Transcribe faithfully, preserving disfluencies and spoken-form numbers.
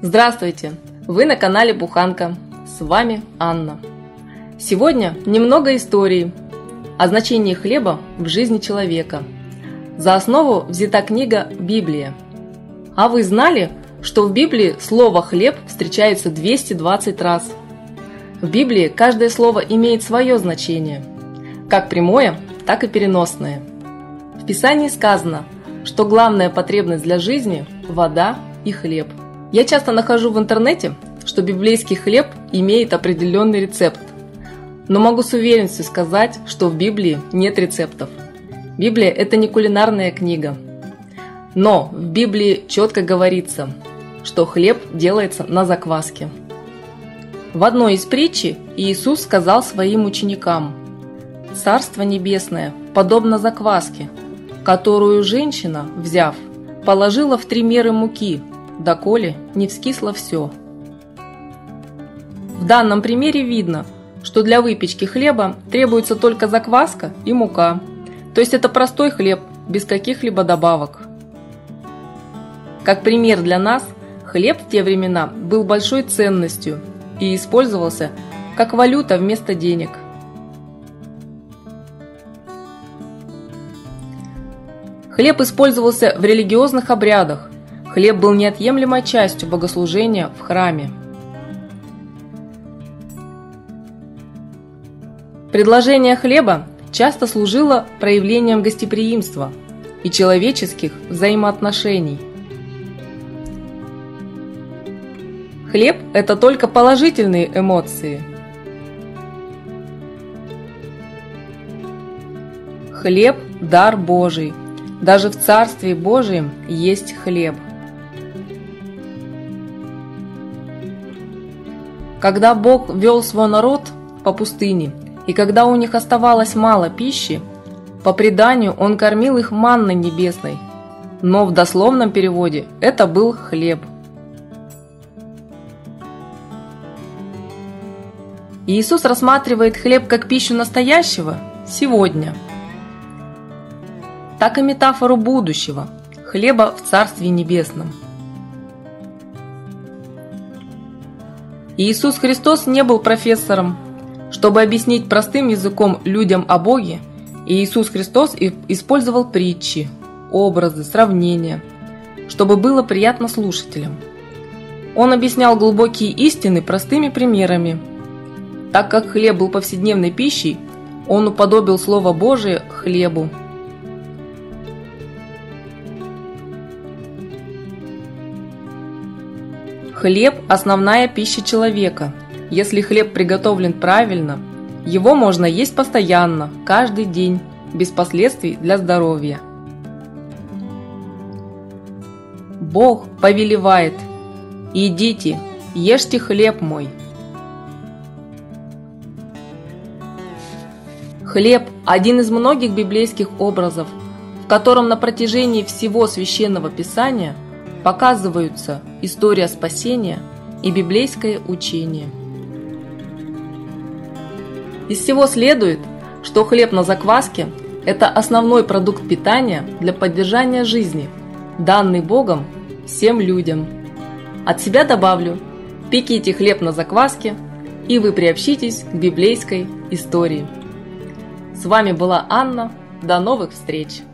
Здравствуйте! Вы на канале Буханка. С вами Анна. Сегодня немного истории о значении хлеба в жизни человека. За основу взята книга «Библия». А вы знали, что в Библии слово «хлеб» встречается двести двадцать раз? В Библии каждое слово имеет свое значение, как прямое, так и переносное. В Писании сказано, что главная потребность для жизни – вода и хлеб. Я часто нахожу в интернете, что библейский хлеб имеет определенный рецепт. Но могу с уверенностью сказать, что в Библии нет рецептов. Библия – это не кулинарная книга. Но в Библии четко говорится, что хлеб делается на закваске. В одной из притчи Иисус сказал своим ученикам: «Царство небесное подобно закваске, которую женщина, взяв, положила в три меры муки, доколе не вскисло все». В данном примере видно, что для выпечки хлеба требуется только закваска и мука, то есть это простой хлеб, без каких-либо добавок. Как пример для нас, хлеб в те времена был большой ценностью и использовался как валюта вместо денег. Хлеб использовался в религиозных обрядах. Хлеб был неотъемлемой частью богослужения в храме. Предложение хлеба часто служило проявлением гостеприимства и человеческих взаимоотношений. Хлеб – это только положительные эмоции. Хлеб – дар Божий. Даже в Царстве Божьем есть хлеб. Когда Бог вел свой народ по пустыне, и когда у них оставалось мало пищи, по преданию Он кормил их манной небесной, но в дословном переводе это был хлеб. Иисус рассматривает хлеб как пищу настоящего сегодня, так и метафору будущего – хлеба в Царстве Небесном. Иисус Христос не был профессором. Чтобы объяснить простым языком людям о Боге, Иисус Христос использовал притчи, образы, сравнения, чтобы было приятно слушателям. Он объяснял глубокие истины простыми примерами. Так как хлеб был повседневной пищей, он уподобил Слово Божие хлебу. Хлеб – основная пища человека. Если хлеб приготовлен правильно, его можно есть постоянно, каждый день, без последствий для здоровья. Бог повелевает: «Идите, ешьте хлеб мой». Хлеб – один из многих библейских образов, в котором на протяжении всего Священного Писания показываются история спасения и библейское учение. Из всего следует, что хлеб на закваске – это основной продукт питания для поддержания жизни, данный Богом всем людям. От себя добавлю: пеките хлеб на закваске, и вы приобщитесь к библейской истории. С вами была Анна. До новых встреч!